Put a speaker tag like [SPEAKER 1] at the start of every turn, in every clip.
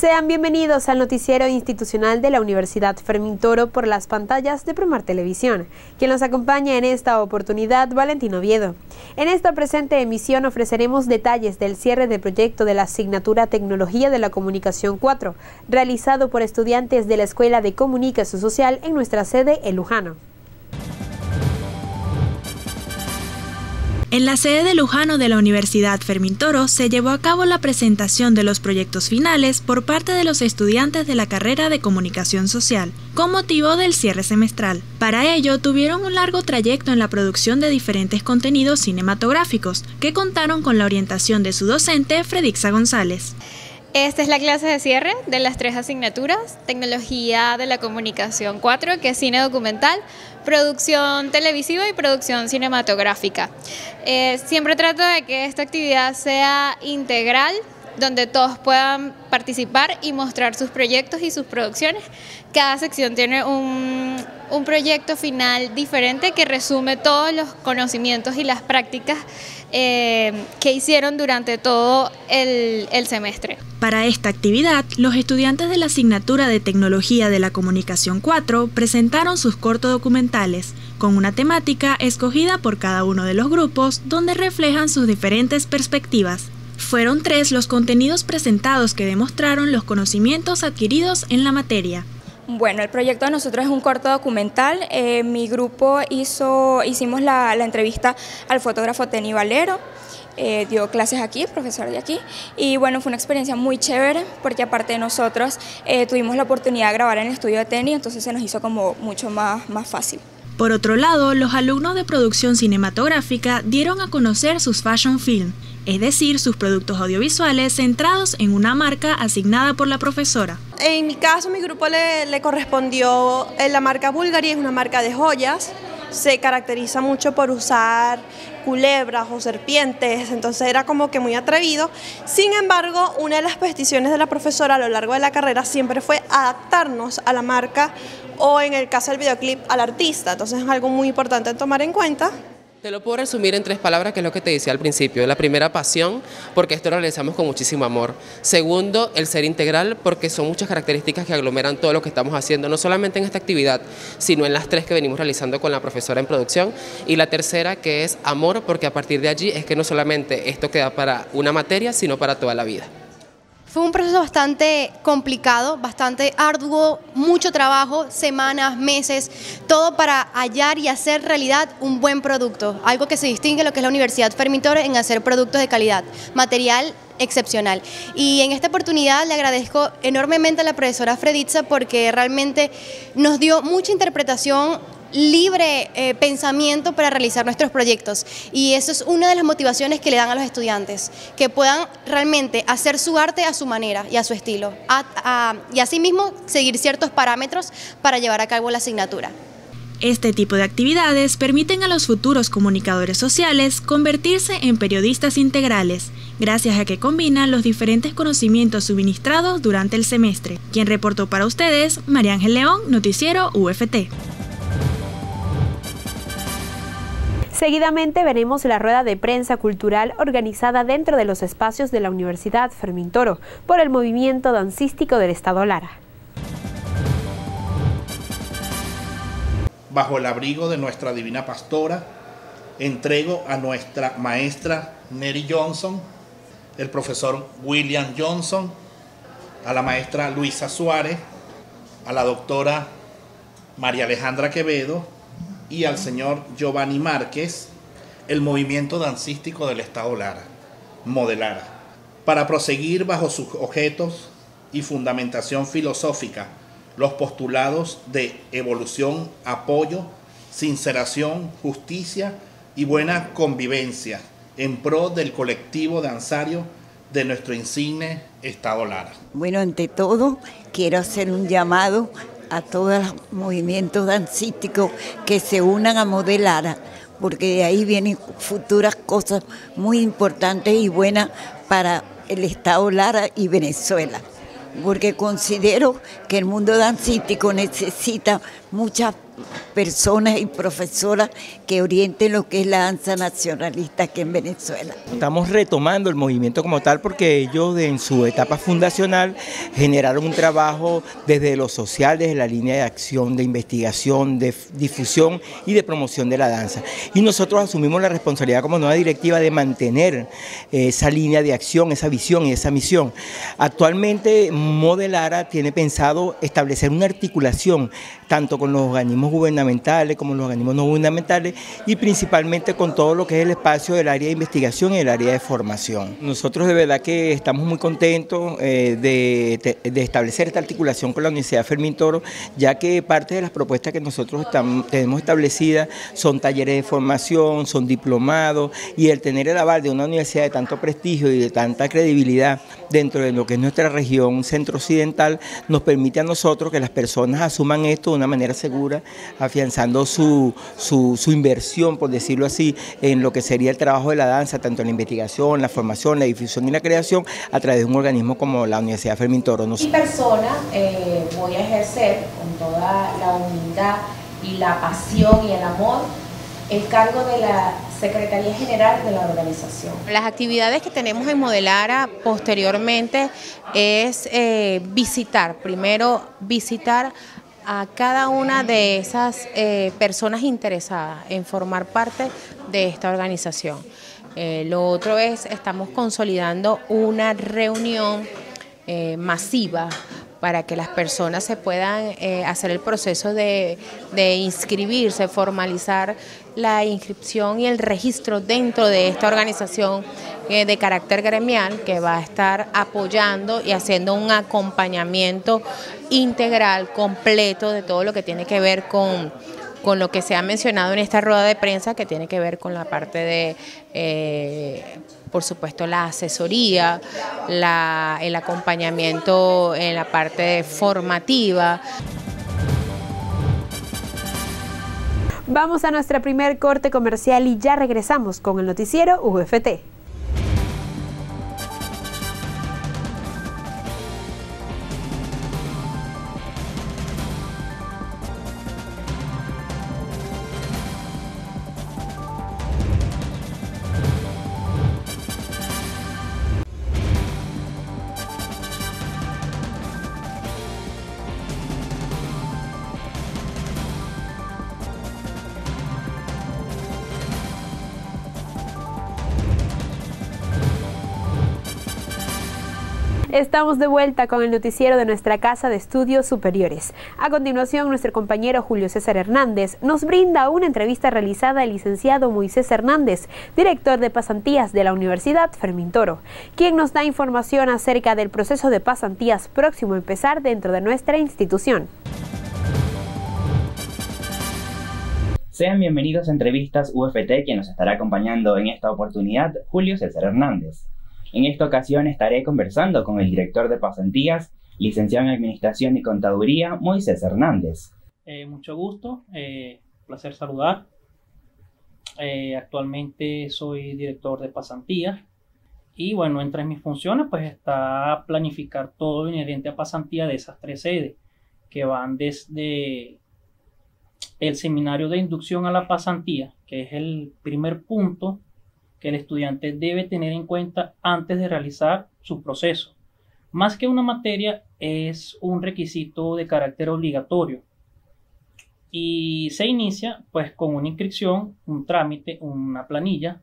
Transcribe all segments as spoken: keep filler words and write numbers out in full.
[SPEAKER 1] Sean bienvenidos al noticiero institucional de la Universidad Fermín Toro por las pantallas de Promar Televisión. Quien nos acompaña en esta oportunidad, Valentín Oviedo. En esta presente emisión ofreceremos detalles del cierre del proyecto de la asignatura Tecnología de la Comunicación cuatro, realizado por estudiantes de la Escuela de Comunicación Social en nuestra sede en Lujano.
[SPEAKER 2] En la sede de Lujano de la Universidad Fermín Toro se llevó a cabo la presentación de los proyectos finales por parte de los estudiantes de la carrera de Comunicación Social, con motivo del cierre semestral. Para ello, tuvieron un largo trayecto en la producción de diferentes contenidos cinematográficos, que contaron con la orientación de su docente, Fredixa González.
[SPEAKER 3] Esta es la clase de cierre de las tres asignaturas: Tecnología de la Comunicación cuatro, que es cine documental, producción televisiva y producción cinematográfica. Eh, siempre trato de que esta actividad sea integral, donde todos puedan participar y mostrar sus proyectos y sus producciones. Cada sección tiene un, un proyecto final diferente que resume todos los conocimientos y las prácticas eh, que hicieron durante todo el, el semestre.
[SPEAKER 2] Para esta actividad, los estudiantes de la asignatura de Tecnología de la Comunicación cuatro presentaron sus cortodocumentales, con una temática escogida por cada uno de los grupos, donde reflejan sus diferentes perspectivas. Fueron tres los contenidos presentados que demostraron los conocimientos adquiridos en la materia.
[SPEAKER 4] Bueno, el proyecto de nosotros es un corto documental. Eh, mi grupo hizo, hicimos la, la entrevista al fotógrafo Teni Valero. Eh, dio clases aquí, profesor de aquí, y bueno, fue una experiencia muy chévere porque aparte de nosotros eh, tuvimos la oportunidad de grabar en el estudio de Teni, entonces se nos hizo como mucho más, más fácil.
[SPEAKER 2] Por otro lado, los alumnos de producción cinematográfica dieron a conocer sus fashion film, es decir, sus productos audiovisuales centrados en una marca asignada por la profesora.
[SPEAKER 5] En mi caso, mi grupo le, le correspondió la marca Bulgari, es una marca de joyas. Se caracteriza mucho por usar culebras o serpientes, entonces era como que muy atrevido. Sin embargo, una de las peticiones de la profesora a lo largo de la carrera siempre fue adaptarnos a la marca o, en el caso del videoclip, al artista. Entonces es algo muy importante tomar en cuenta.
[SPEAKER 6] Te lo puedo resumir en tres palabras, que es lo que te decía al principio. La primera, pasión, porque esto lo realizamos con muchísimo amor. Segundo, el ser integral, porque son muchas características que aglomeran todo lo que estamos haciendo, no solamente en esta actividad, sino en las tres que venimos realizando con la profesora en producción. Y la tercera, que es amor, porque a partir de allí es que no solamente esto queda para una materia, sino para toda la vida.
[SPEAKER 7] Fue un proceso bastante complicado, bastante arduo, mucho trabajo, semanas, meses, todo para hallar y hacer realidad un buen producto, algo que se distingue de lo que es la Universidad Fermín Toro en hacer productos de calidad, material excepcional. Y en esta oportunidad le agradezco enormemente a la profesora Fredixa porque realmente nos dio mucha interpretación, libre eh, pensamiento para realizar nuestros proyectos, y eso es una de las motivaciones que le dan a los estudiantes, que puedan realmente hacer su arte a su manera y a su estilo, a, a, y asimismo seguir ciertos parámetros para llevar a cabo la asignatura.
[SPEAKER 2] Este tipo de actividades permiten a los futuros comunicadores sociales convertirse en periodistas integrales, gracias a que combinan los diferentes conocimientos suministrados durante el semestre. Quien reportó para ustedes, María Ángel León, Noticiero U F T.
[SPEAKER 1] Seguidamente veremos la rueda de prensa cultural organizada dentro de los espacios de la Universidad Fermín Toro por el movimiento dancístico del Estado Lara.
[SPEAKER 8] Bajo el abrigo de nuestra divina pastora, entrego a nuestra maestra Neri Johnson, el profesor William Johnson, a la maestra Luisa Suárez, a la doctora María Alejandra Quevedo y al señor Giovanni Márquez, el movimiento dancístico del Estado Lara, Modelara, para proseguir bajo sus objetos y fundamentación filosófica los postulados de evolución, apoyo, sinceración, justicia y buena convivencia en pro del colectivo danzario de nuestro insigne Estado Lara.
[SPEAKER 9] Bueno, ante todo, quiero hacer un llamado a todos los movimientos dancísticos que se unan a Modelara, porque de ahí vienen futuras cosas muy importantes y buenas para el Estado Lara y Venezuela, porque considero que el mundo dancístico necesita muchas personas y profesoras que orienten lo que es la danza nacionalista aquí en Venezuela.
[SPEAKER 10] Estamos retomando el movimiento como tal porque ellos en su etapa fundacional generaron un trabajo desde lo social, desde la línea de acción, de investigación, de difusión y de promoción de la danza. Y nosotros asumimos la responsabilidad como nueva directiva de mantener esa línea de acción, esa visión y esa misión. Actualmente Modelara tiene pensado establecer una articulación tanto con los organismos gubernamentales como los organismos no gubernamentales y principalmente con todo lo que es el espacio del área de investigación y el área de formación. Nosotros de verdad que estamos muy contentos eh, de, de establecer esta articulación con la Universidad Fermín Toro, ya que parte de las propuestas que nosotros estamos, tenemos establecidas son talleres de formación, son diplomados, y el tener el aval de una universidad de tanto prestigio y de tanta credibilidad dentro de lo que es nuestra región centro-occidental nos permite a nosotros que las personas asuman esto de una manera segura, afianzando su, su, su inversión, por decirlo así, en lo que sería el trabajo de la danza, tanto en la investigación, la formación, la difusión y la creación, a través de un organismo como la Universidad Fermín Toro.
[SPEAKER 11] Mi persona eh, voy a ejercer con toda la humildad y la pasión y el amor el cargo de la Secretaría General de la organización.
[SPEAKER 12] Las actividades que tenemos en Modelara posteriormente es eh, visitar, primero visitar a cada una de esas eh, personas interesadas en formar parte de esta organización. Eh, lo otro es, estamos consolidando una reunión eh, masiva para que las personas se puedan eh, hacer el proceso de, de inscribirse, formalizar la inscripción y el registro dentro de esta organización eh, de carácter gremial que va a estar apoyando y haciendo un acompañamiento integral, completo de todo lo que tiene que ver con, con lo que se ha mencionado en esta rueda de prensa, que tiene que ver con la parte de... Eh, por supuesto la asesoría, la, el acompañamiento en la parte formativa.
[SPEAKER 1] Vamos a nuestra primer corte comercial y ya regresamos con el noticiero U F T. Estamos de vuelta con el noticiero de nuestra Casa de Estudios Superiores. A continuación, nuestro compañero Julio César Hernández nos brinda una entrevista realizada al licenciado Moisés Hernández, director de pasantías de la Universidad Fermín Toro, quien nos da información acerca del proceso de pasantías próximo a empezar dentro de nuestra institución.
[SPEAKER 13] Sean bienvenidos a Entrevistas U F T, quien nos estará acompañando en esta oportunidad, Julio César Hernández. En esta ocasión estaré conversando con el director de pasantías, licenciado en Administración y Contaduría, Moisés Hernández.
[SPEAKER 14] Eh, mucho gusto, eh, placer saludar. Eh, actualmente soy director de pasantías y bueno, entre mis funciones pues está planificar todo lo inherente a pasantía de esas tres sedes, que van desde el seminario de inducción a la pasantía, que es el primer punto que el estudiante debe tener en cuenta antes de realizar su proceso. Más que una materia, es un requisito de carácter obligatorio y se inicia pues con una inscripción, un trámite, una planilla,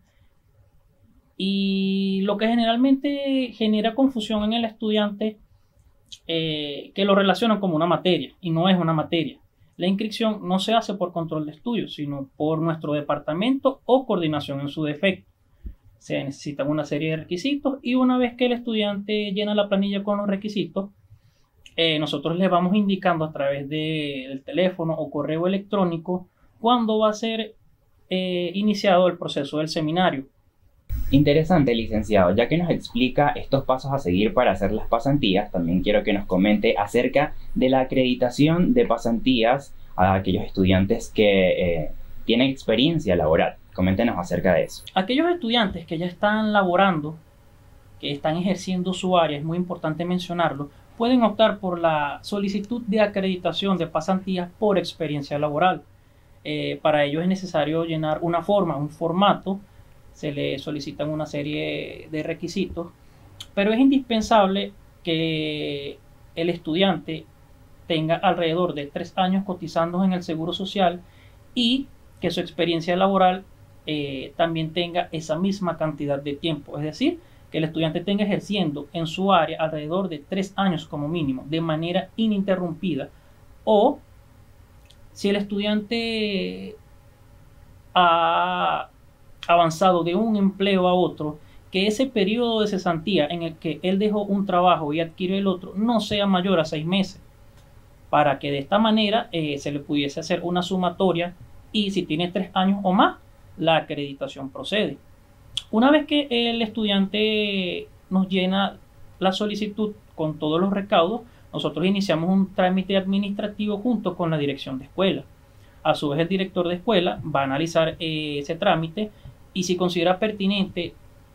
[SPEAKER 14] y lo que generalmente genera confusión en el estudiante eh, que lo relacionan como una materia y no es una materia. La inscripción no se hace por control de estudios, sino por nuestro departamento o coordinación en su defecto. Se necesitan una serie de requisitos y una vez que el estudiante llena la planilla con los requisitos, eh, nosotros les vamos indicando a través de, del teléfono o correo electrónico cuándo va a ser eh, iniciado el proceso del seminario.
[SPEAKER 13] Interesante, licenciado. Ya que nos explica estos pasos a seguir para hacer las pasantías, también quiero que nos comente acerca de la acreditación de pasantías a aquellos estudiantes que eh, tienen experiencia laboral. Coméntenos acerca de eso.
[SPEAKER 14] Aquellos estudiantes que ya están laborando que están ejerciendo su área, es muy importante mencionarlo, pueden optar por la solicitud de acreditación de pasantías por experiencia laboral. Eh, para ello es necesario llenar una forma, un formato, se le solicitan una serie de requisitos, pero es indispensable que el estudiante tenga alrededor de tres años cotizando en el Seguro Social y que su experiencia laboral eh, también tenga esa misma cantidad de tiempo, es decir, que el estudiante tenga ejerciendo en su área alrededor de tres años como mínimo, de manera ininterrumpida, o si el estudiante ha avanzado de un empleo a otro, que ese periodo de cesantía en el que él dejó un trabajo y adquirió el otro no sea mayor a seis meses, para que de esta manera eh, se le pudiese hacer una sumatoria y si tiene tres años o más, la acreditación procede. Una vez que el estudiante nos llena la solicitud con todos los recaudos, nosotros iniciamos un trámite administrativo junto con la dirección de escuela. A su vez, el director de escuela va a analizar eh, ese trámite y si considera pertinente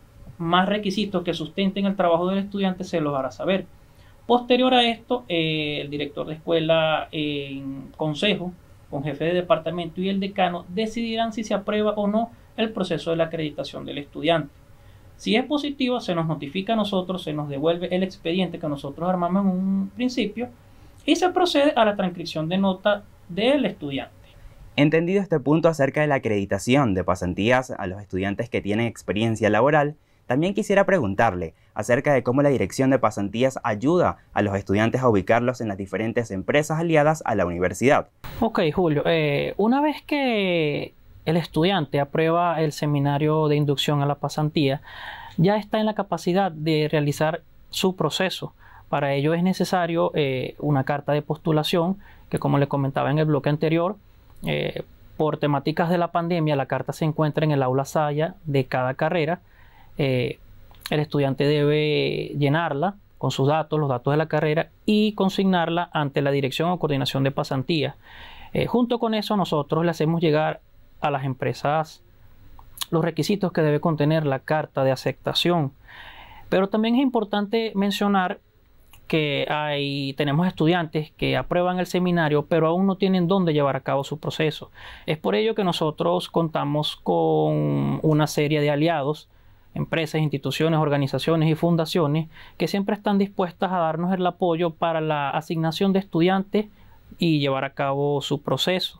[SPEAKER 14] más requisitos que sustenten el trabajo del estudiante, se los hará saber. Posterior a esto, eh, el director de escuela eh, en consejo con jefe de departamento y el decano decidirán si se aprueba o no el proceso de la acreditación del estudiante. Si es positivo, se nos notifica a nosotros, se nos devuelve el expediente que nosotros armamos en un principio y se procede a la transcripción de nota del estudiante.
[SPEAKER 13] Entendido este punto acerca de la acreditación de pasantías a los estudiantes que tienen experiencia laboral, también quisiera preguntarle acerca de cómo la Dirección de Pasantías ayuda a los estudiantes a ubicarlos en las diferentes empresas aliadas a la universidad.
[SPEAKER 14] Ok, Julio, eh, una vez que el estudiante aprueba el seminario de inducción a la pasantía, ya está en la capacidad de realizar su proceso. Para ello es necesario eh, una carta de postulación, que como le comentaba en el bloque anterior, eh, por temáticas de la pandemia, la carta se encuentra en el aula Saya de cada carrera. Eh, el estudiante debe llenarla con sus datos, los datos de la carrera y consignarla ante la Dirección o Coordinación de Pasantías. Eh, junto con eso nosotros le hacemos llegar a las empresas los requisitos que debe contener la carta de aceptación. Pero también es importante mencionar que hay, tenemos estudiantes que aprueban el seminario pero aún no tienen dónde llevar a cabo su proceso. Es por ello que nosotros contamos con una serie de aliados, empresas, instituciones, organizaciones y fundaciones que siempre están dispuestas a darnos el apoyo para la asignación de estudiantes y llevar a cabo su proceso.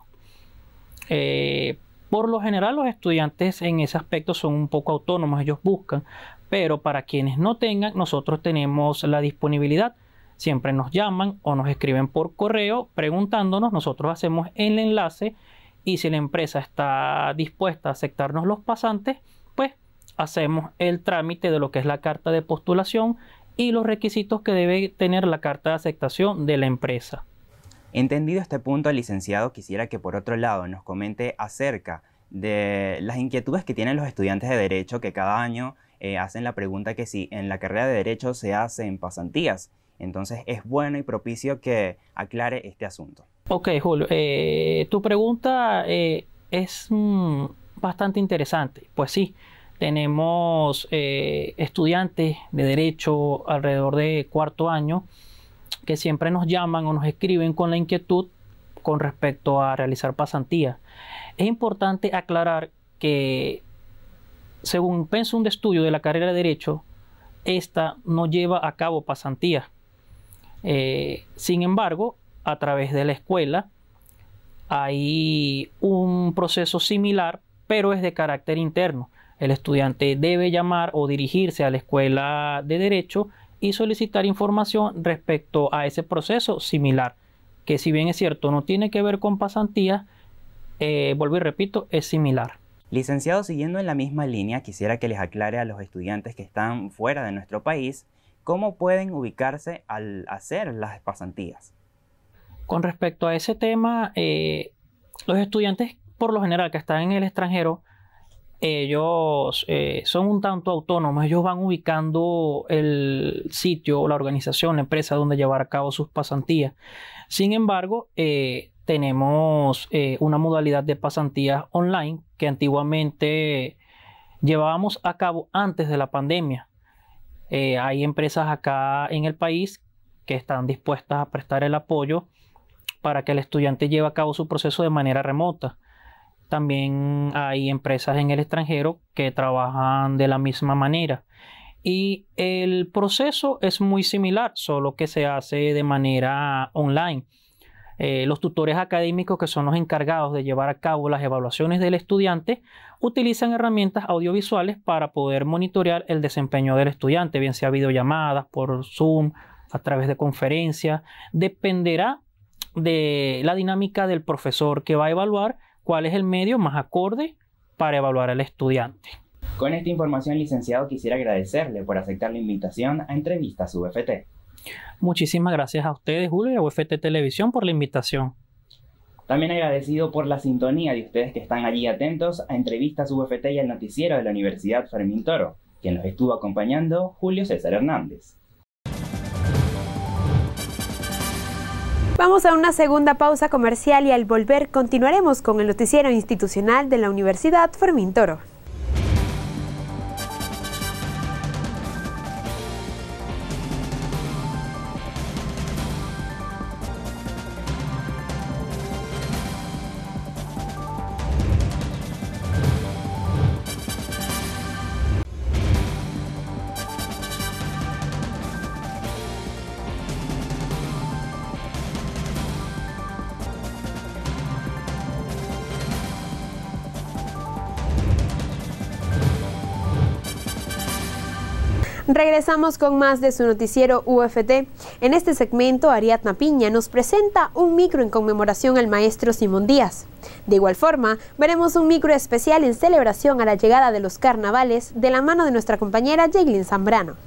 [SPEAKER 14] Eh, por lo general los estudiantes en ese aspecto son un poco autónomos, ellos buscan, pero para quienes no tengan, nosotros tenemos la disponibilidad. Siempre nos llaman o nos escriben por correo preguntándonos, nosotros hacemos el enlace y si la empresa está dispuesta a aceptarnos los pasantes, pues hacemos el trámite de lo que es la carta de postulación y los requisitos que debe tener la carta de aceptación de la empresa.
[SPEAKER 13] Entendido este punto, licenciado, quisiera que por otro lado nos comente acerca de las inquietudes que tienen los estudiantes de Derecho que cada año eh, hacen la pregunta que si en la carrera de Derecho se hacen pasantías. Entonces es bueno y propicio que aclare este asunto.
[SPEAKER 14] Ok, Julio, eh, tu pregunta eh, es mm, bastante interesante. Pues sí, tenemos eh, estudiantes de Derecho alrededor de cuarto año que siempre nos llaman o nos escriben con la inquietud con respecto a realizar pasantías. Es importante aclarar que según el pensum de estudio de la carrera de Derecho, esta no lleva a cabo pasantías. Eh, sin embargo, a través de la escuela hay un proceso similar, pero es de carácter interno. El estudiante debe llamar o dirigirse a la escuela de Derecho y solicitar información respecto a ese proceso similar, que si bien es cierto no tiene que ver con pasantías, eh, vuelvo y repito, es similar.
[SPEAKER 13] Licenciado, siguiendo en la misma línea, quisiera que les aclare a los estudiantes que están fuera de nuestro país cómo pueden ubicarse al hacer las pasantías.
[SPEAKER 14] Con respecto a ese tema, eh, los estudiantes por lo general que están en el extranjero, ellos eh, son un tanto autónomos, ellos van ubicando el sitio o la organización, la empresa donde llevar a cabo sus pasantías. Sin embargo, eh, tenemos eh, una modalidad de pasantías online que antiguamente llevábamos a cabo antes de la pandemia. Eh, hay empresas acá en el país que están dispuestas a prestar el apoyo para que el estudiante lleve a cabo su proceso de manera remota. También hay empresas en el extranjero que trabajan de la misma manera. Y el proceso es muy similar, solo que se hace de manera online. Eh, los tutores académicos, que son los encargados de llevar a cabo las evaluaciones del estudiante, utilizan herramientas audiovisuales para poder monitorear el desempeño del estudiante, bien sea videollamadas, por Zoom, a través de conferencias. Dependerá de la dinámica del profesor que va a evaluar cuál es el medio más acorde para evaluar al estudiante.
[SPEAKER 13] Con esta información, licenciado, quisiera agradecerle por aceptar la invitación a Entrevistas U F T.
[SPEAKER 14] Muchísimas gracias a ustedes, Julio, y a U F T Televisión por la invitación.
[SPEAKER 13] También agradecido por la sintonía de ustedes que están allí atentos a Entrevistas U F T y al noticiero de la Universidad Fermín Toro, quien los estuvo acompañando, Julio César Hernández.
[SPEAKER 1] Vamos a una segunda pausa comercial y al volver continuaremos con el noticiero institucional de la Universidad Fermín Toro. Regresamos con más de su noticiero U F T. En este segmento, Ariadna Piña nos presenta un micro en conmemoración al maestro Simón Díaz. De igual forma, veremos un micro especial en celebración a la llegada de los carnavales de la mano de nuestra compañera Jaylin Zambrano.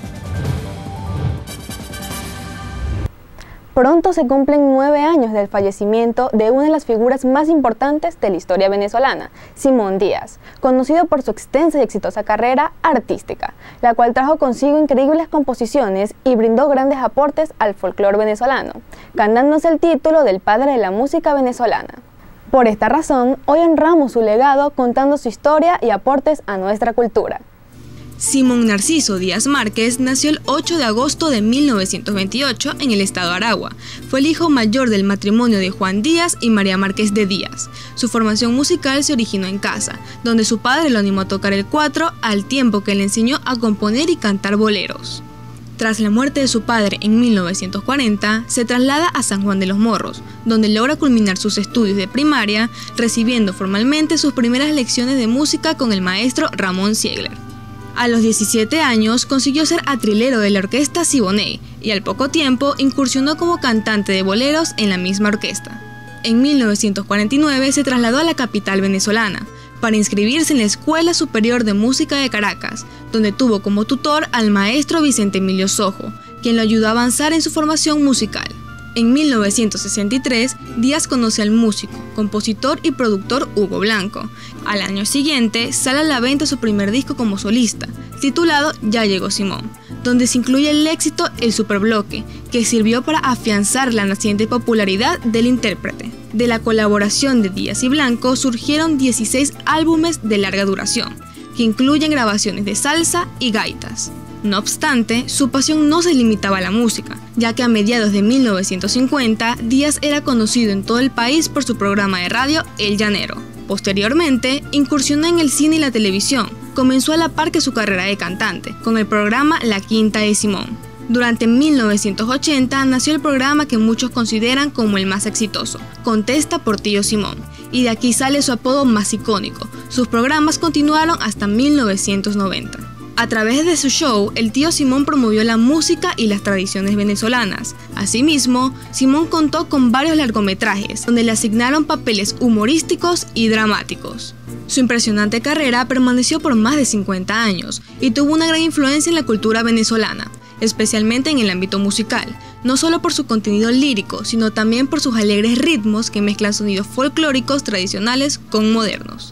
[SPEAKER 15] Pronto se cumplen nueve años del fallecimiento de una de las figuras más importantes de la historia venezolana, Simón Díaz, conocido por su extensa y exitosa carrera artística, la cual trajo consigo increíbles composiciones y brindó grandes aportes al folclore venezolano, ganándose el título del padre de la música venezolana. Por esta razón, hoy honramos su legado contando su historia y aportes a nuestra cultura.
[SPEAKER 2] Simón Narciso Díaz Márquez nació el ocho de agosto de mil novecientos veintiocho en el estado Aragua. Fue el hijo mayor del matrimonio de Juan Díaz y María Márquez de Díaz. Su formación musical se originó en casa, donde su padre lo animó a tocar el cuatro al tiempo que le enseñó a componer y cantar boleros. Tras la muerte de su padre en mil novecientos cuarenta, se traslada a San Juan de los Morros, donde logra culminar sus estudios de primaria, recibiendo formalmente sus primeras lecciones de música con el maestro Ramón Ziegler. A los diecisiete años consiguió ser atrilero de la orquesta Siboney y al poco tiempo incursionó como cantante de boleros en la misma orquesta. En mil novecientos cuarenta y nueve se trasladó a la capital venezolana para inscribirse en la Escuela Superior de Música de Caracas, donde tuvo como tutor al maestro Vicente Emilio Sojo, quien lo ayudó a avanzar en su formación musical. En mil novecientos sesenta y tres, Díaz conoce al músico, compositor y productor Hugo Blanco. Al año siguiente, sale a la venta su primer disco como solista, titulado Ya llegó Simón, donde se incluye el éxito El Superbloque, que sirvió para afianzar la naciente popularidad del intérprete. De la colaboración de Díaz y Blanco surgieron dieciséis álbumes de larga duración, que incluyen grabaciones de salsa y gaitas. No obstante, su pasión no se limitaba a la música, ya que a mediados de mil novecientos cincuenta, Díaz era conocido en todo el país por su programa de radio El Llanero. Posteriormente, incursionó en el cine y la televisión. Comenzó a la par que su carrera de cantante, con el programa La Quinta de Simón. Durante mil novecientos ochenta nació el programa que muchos consideran como el más exitoso, Contesta por Tío Simón, y de aquí sale su apodo más icónico. Sus programas continuaron hasta mil novecientos noventa. A través de su show, el tío Simón promovió la música y las tradiciones venezolanas. Asimismo, Simón contó con varios largometrajes, donde le asignaron papeles humorísticos y dramáticos. Su impresionante carrera permaneció por más de cincuenta años y tuvo una gran influencia en la cultura venezolana, especialmente en el ámbito musical, no solo por su contenido lírico, sino también por sus alegres ritmos que mezclan sonidos folclóricos tradicionales con modernos.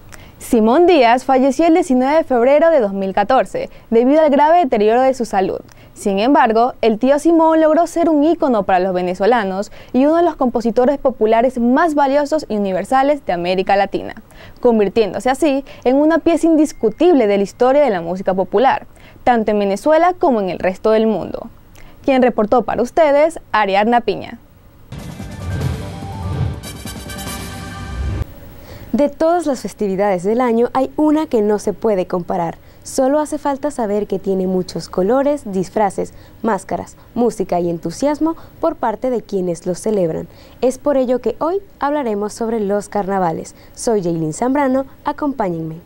[SPEAKER 15] Simón Díaz falleció el diecinueve de febrero de dos mil catorce, debido al grave deterioro de su salud. Sin embargo, el tío Simón logró ser un ícono para los venezolanos y uno de los compositores populares más valiosos y universales de América Latina, convirtiéndose así en una pieza indiscutible de la historia de la música popular. tanto en Venezuela como en el resto del mundo. Quien reportó para ustedes, Ariadna Piña.
[SPEAKER 16] De todas las festividades del año hay una que no se puede comparar. Solo hace falta saber que tiene muchos colores, disfraces, máscaras, música y entusiasmo por parte de quienes los celebran. Es por ello que hoy hablaremos sobre los carnavales. Soy Jaylin Zambrano, acompáñenme.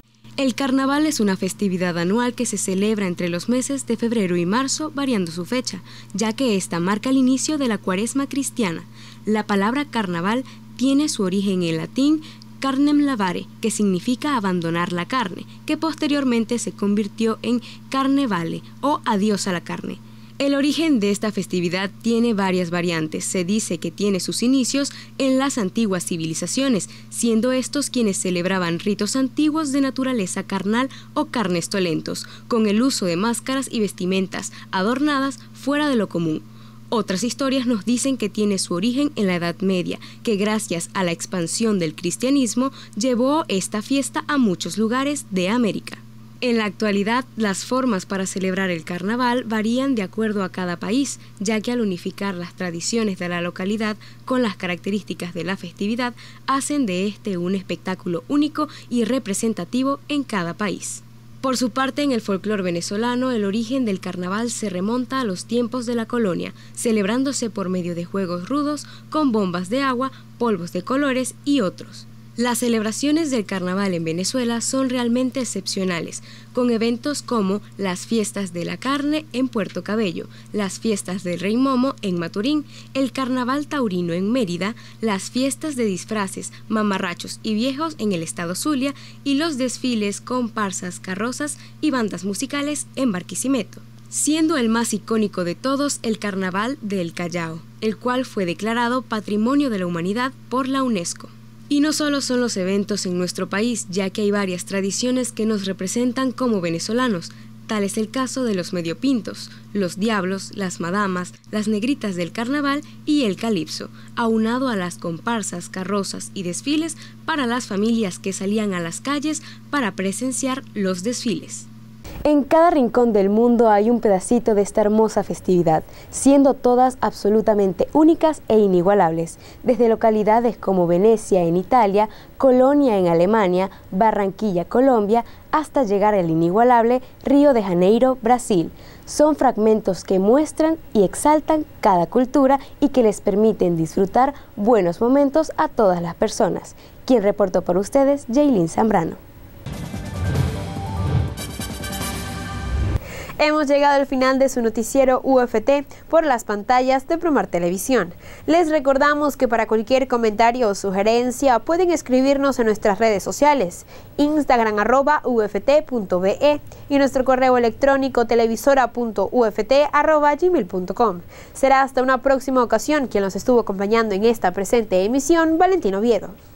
[SPEAKER 16] El carnaval es una festividad anual que se celebra entre los meses de febrero y marzo, variando su fecha, ya que esta marca el inicio de la cuaresma cristiana. La palabra carnaval tiene su origen en latín carnem lavare, que significa abandonar la carne, que posteriormente se convirtió en carnevale o adiós a la carne. El origen de esta festividad tiene varias variantes. Se dice que tiene sus inicios en las antiguas civilizaciones, siendo estos quienes celebraban ritos antiguos de naturaleza carnal o carnestolentos, con el uso de máscaras y vestimentas adornadas fuera de lo común. Otras historias nos dicen que tiene su origen en la Edad Media, que gracias a la expansión del cristianismo llevó esta fiesta a muchos lugares de América. En la actualidad, las formas para celebrar el carnaval varían de acuerdo a cada país, ya que al unificar las tradiciones de la localidad con las características de la festividad, hacen de este un espectáculo único y representativo en cada país. Por su parte, en el folclore venezolano, el origen del carnaval se remonta a los tiempos de la colonia, celebrándose por medio de juegos rudos con bombas de agua, polvos de colores y otros. Las celebraciones del carnaval en Venezuela son realmente excepcionales, con eventos como las fiestas de la carne en Puerto Cabello, las fiestas del Rey Momo en Maturín, el carnaval taurino en Mérida, las fiestas de disfraces, mamarrachos y viejos en el estado Zulia y los desfiles, comparsas, carrozas y bandas musicales en Barquisimeto, siendo el más icónico de todos el Carnaval del Callao, el cual fue declarado Patrimonio de la Humanidad por la UNESCO. Y no solo son los eventos en nuestro país, ya que hay varias tradiciones que nos representan como venezolanos. Tal es el caso de los mediopintos, los diablos, las madamas, las negritas del carnaval y el calipso, aunado a las comparsas, carrozas y desfiles para las familias que salían a las calles para presenciar los desfiles. En cada rincón del mundo hay un pedacito de esta hermosa festividad, siendo todas absolutamente únicas e inigualables, desde localidades como Venecia en Italia, Colonia en Alemania, Barranquilla, Colombia, hasta llegar al inigualable Río de Janeiro, Brasil. Son fragmentos que muestran y exaltan cada cultura y que les permiten disfrutar buenos momentos a todas las personas. Quien reportó por ustedes, Jaylin Zambrano.
[SPEAKER 1] Hemos llegado al final de su noticiero U F T por las pantallas de Promar Televisión. Les recordamos que para cualquier comentario o sugerencia pueden escribirnos en nuestras redes sociales, Instagram arroba uft.be y nuestro correo electrónico televisora punto uft arroba gmail punto com. Será hasta una próxima ocasión. Quien los estuvo acompañando en esta presente emisión, Valentín Oviedo.